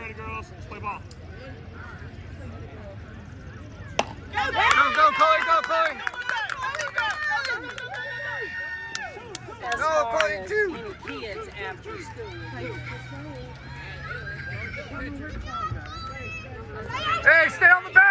ready, girls. Let's play ball. Go, Chloe, go, Chloe. No, Chloe, too. Kids after school. Hey, stay on the back.